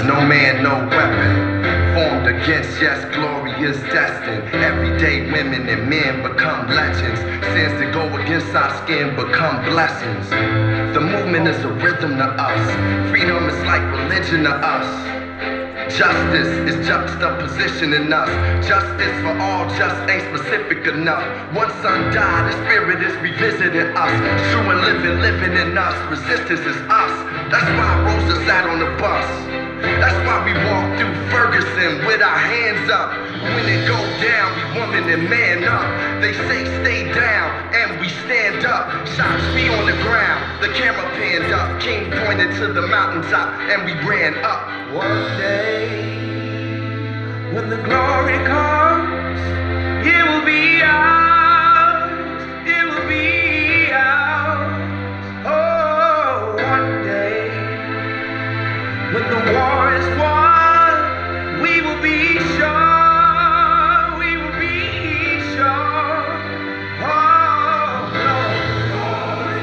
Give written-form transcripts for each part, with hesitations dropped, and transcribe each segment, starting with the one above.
no man, no weapon formed against, yes, glory is destined. Everyday women and men become legends. Sins that go against our skin become blessings. The movement is a rhythm to us. Freedom is like religion to us. Justice is juxtaposition in us. Justice for all just ain't specific enough. One son died, the spirit is revisiting us. True and living in us. Resistance is us. That's why Rosa sat on the bus. That's why we walk through Ferguson with our hands up. When it go down, we woman and man up. They say stay down, and we stand up. Shots be on the ground, the camera panned up. King pointed to the mountaintop, and we ran up. One day, when the glory comes, it will be ours. It will be ours. Oh, one day, when the war is won, we will be sure. We will be sure. Oh, glory,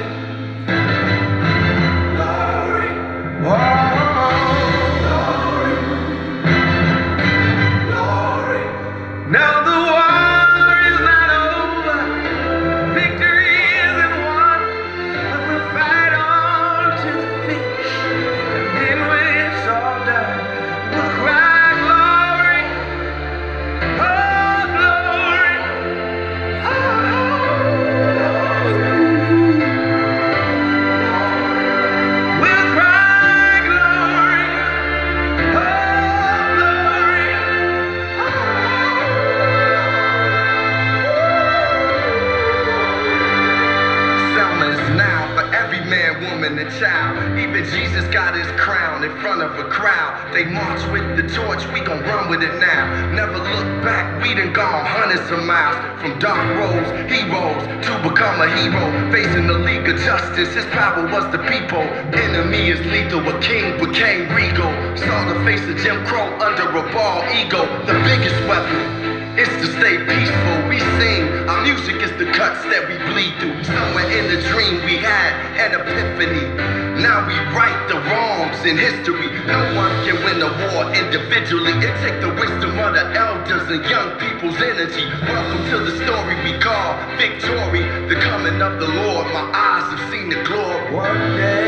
glory, glory. Now the war is not over, victory isn't won, but we'll fight on to the finish, and then when it's all done, we'll cry glory, oh glory, oh glory. We'll cry glory, oh glory, now for every man, woman, and child. Even Jesus got his crown in front of a crowd. They march with the torch, we gon' run with it now. Never look back, we done gone hundreds of miles. From dark roads, heroes, to become a hero. Facing the League of Justice, his power was the people. Enemy is lethal, a king became regal. Saw the face of Jim Crow under a bald ego. The biggest weapon is to stay peaceful. We sing, our music is the cuts that we bleed through. Somewhere in the dream we had an epiphany. Now we right the wrongs in history. No one can win a war individually. It takes the wisdom of the elders and young people's energy. Welcome to the story we call victory, the coming of the Lord. My eyes have seen the glory. One day,